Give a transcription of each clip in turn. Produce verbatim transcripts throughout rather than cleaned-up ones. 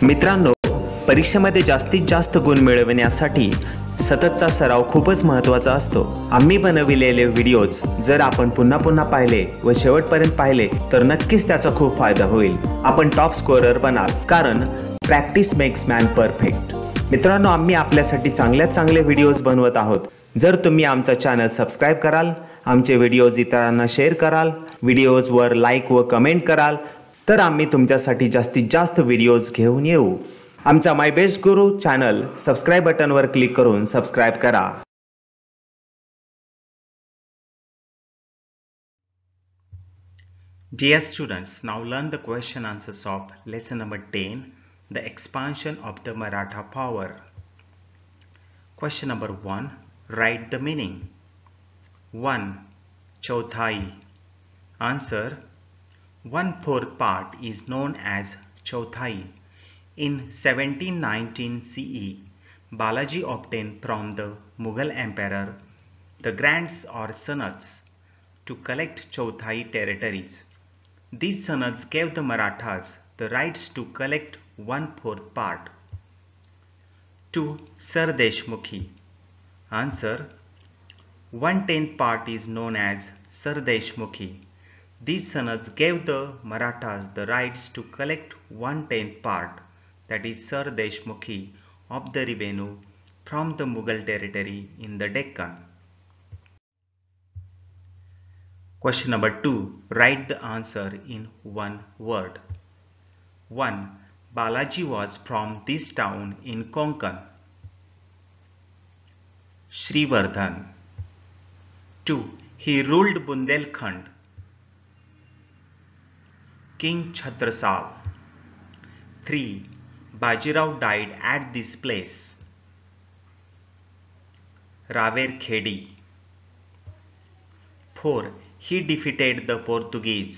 मित्रांनो, परीक्षेमध्ये जास्तीत जास्त गुण मिळविण्यासाठी सततचा सराव खूपच महत्त्वाचा असतो. आम्ही बनविलेले व्हिडिओज जर आपण पुन्हा पुन्हा पाहिले व शेवटपर्यंत पाहिले तर नक्कीच त्याचा खूप फायदा होईल. आपण टॉप स्कोरर बनाल, कारण प्रॅक्टिस मेक्स मॅन परफेक्ट. मित्रांनो, आम्ही आपल्यासाठी चांगल्यात चांगले व्हिडिओज बनवत आहोत. जर तुम्ही आमचा चॅनल सबस्क्राईब कराल, आमचे व्हिडिओज इतरांना शेअर कराल, व्हिडिओजवर लाईक व कमेंट कराल, तर आम्ही तुमच्यासाठी जास्तीत जास्त व्हिडिओज घेऊन येऊ. आमचा my best Guru channel subscribe बटनवर क्लिक करून सबस्क्राईब करा. Dear students, now learn the question answers of lesson number ten, the expansion of the Maratha power. Question number one, write the meaning. one. Chauthai. Answer, one fourth part is known as Chauthai. In seventeen nineteen C E, Balaji obtained from the Mughal emperor the grants or sanats to collect Chauthai territories. These sanats gave the Marathas the rights to collect one-fourth part. two. Sir Deshmukhi. Answer, one-tenth part is known as Sir Deshmukhi. These sanats gave the Marathas the rights to collect one-tenth part, that is Sir Deshmukhi, of the revenue from the Mughal territory in the Deccan. Question number two. Write the answer in one word. one. Balaji was from this town in Konkan. Srivardhan. two. He ruled Bundelkhand. King Chhatrasal. three. Bajirao died at this place. Raverkhedi. four. He defeated the Portuguese.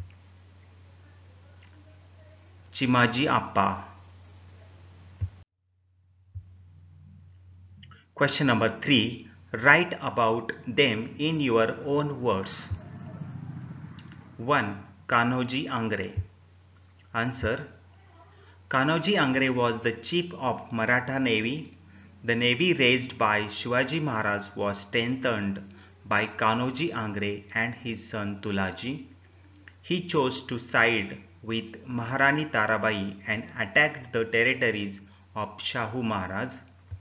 Chimaji Appa. Question number three. Write about them in your own words. one. Kanoji Angre. Answer, Kanoji Angre was the chief of Maratha Navy. The navy raised by Shivaji Maharaj was strengthened by Kanoji Angre and his son Tulaji. He chose to side with Maharani Tarabai and attacked the territories of Shahu Maharaj.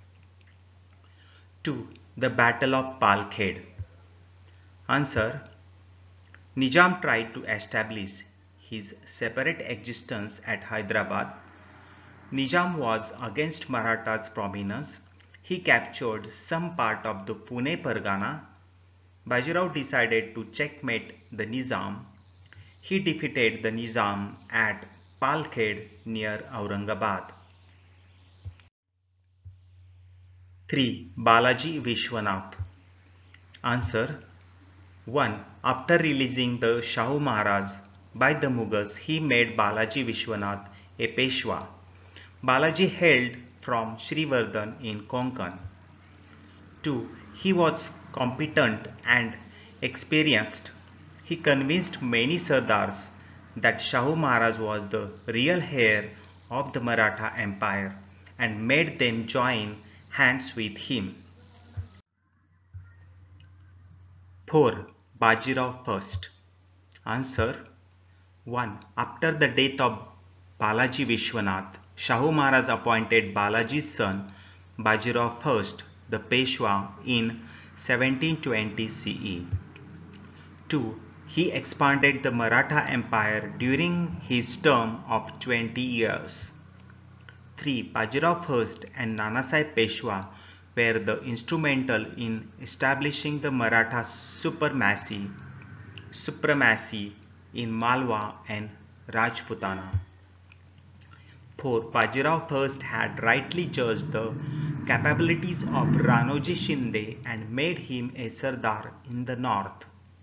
two. The Battle of Palkhed. Answer, Nizam tried to establish his separate existence at Hyderabad. Nizam was against Marathas' prominence. He captured some part of the Pune Pargana. Bajirao decided to checkmate the Nizam. He defeated the Nizam at Palkhed near Aurangabad. three. Balaji Vishwanath. Answer, one. After releasing the Shahu Maharaj by the Mughals, he made Balaji Vishwanath a Peshwa. Balaji hailed from Srivardhan in Konkan. two. He was competent and experienced. He convinced many Sardars that Shahu Maharaj was the real heir of the Maratha Empire and made them join hands with him. four. Bajirao first. Answer, one. After the death of Balaji Vishwanath, Shahu Maharaj appointed Balaji's son Bajirao first, the Peshwa, in seventeen twenty C E. two. He expanded the Maratha Empire during his term of twenty years. three. Bajirao first and Nanasaheb Peshwa were the instrumental in establishing the Maratha supremacy, supremacy in Malwa and Rajputana. four. Bajirao first had rightly judged the capabilities of Ranoji Shinde and made him a Sardar in the north.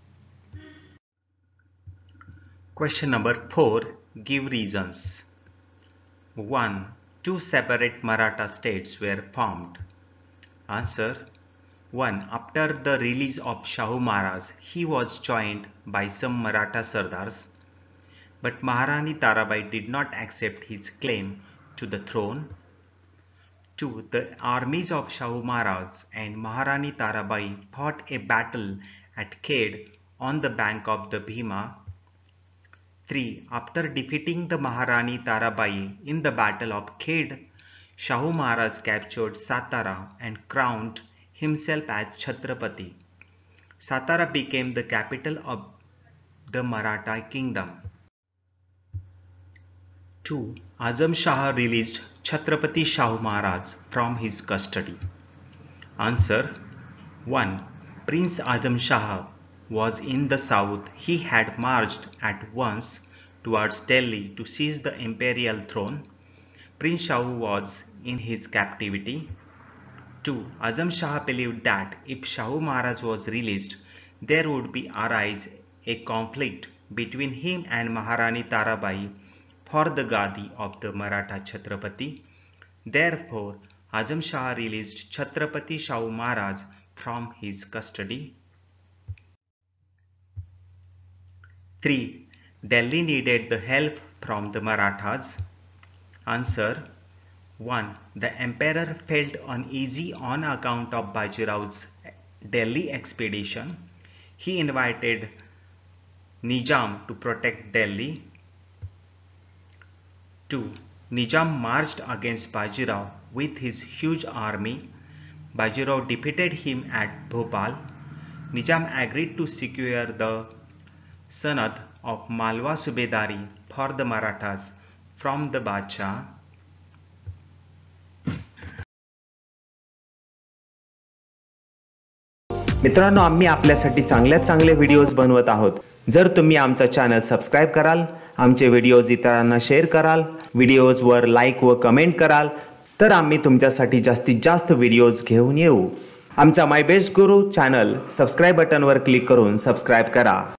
Question number four. Give reasons. one. Two separate Maratha states were formed. Answer, one. After the release of Shahu Maharaj, he was joined by some Maratha Sardars, but Maharani Tarabai did not accept his claim to the throne. two. The armies of Shahu Maharaj and Maharani Tarabai fought a battle at Khed on the bank of the Bhima. three. After defeating the Maharani Tarabai in the battle of Khed, Shahu Maharaj captured Satara and crowned himself as Chhatrapati. Satara became the capital of the Maratha kingdom. two. Azam Shah released Chhatrapati Shahu Maharaj from his custody. Answer. one. Prince Azam Shah was in the south. He had marched at once towards Delhi to seize the imperial throne. Prince Shahu was in his captivity. two. Azam Shah believed that if Shahu Maharaj was released, there would be arise a conflict between him and Maharani Tarabai for the Gadi of the Maratha Chhatrapati. Therefore, Azam Shah released Chhatrapati Shahu Maharaj from his custody. three. Delhi needed the help from the Marathas. Answer. one. The emperor felt uneasy on account of Bajirao's Delhi expedition. He invited Nizam to protect Delhi. two. Nizam marched against Bajirao with his huge army. Bajirao defeated him at Bhopal. Nizam agreed to secure the sanad of Malwa Subedari for the Marathas from the Badshah. मित्रांनो, आम्ही आपल्यासाठी चांगल्यात चांगले videos बनवत आहोत. जर तुम्ही आमचा चॅनल सबस्क्राइब कराल, आमचे व्हिडिओज इतरांना शेअर कराल, व्हिडिओजवर लाईक व कमेंट कराल, तर आम्ही तुमच्यासाठी जास्तीत जास्त व्हिडिओज घेऊन येऊ. आमचा my best Guru channel subscribe बटनवर क्लिक करून सबस्क्राइब करा.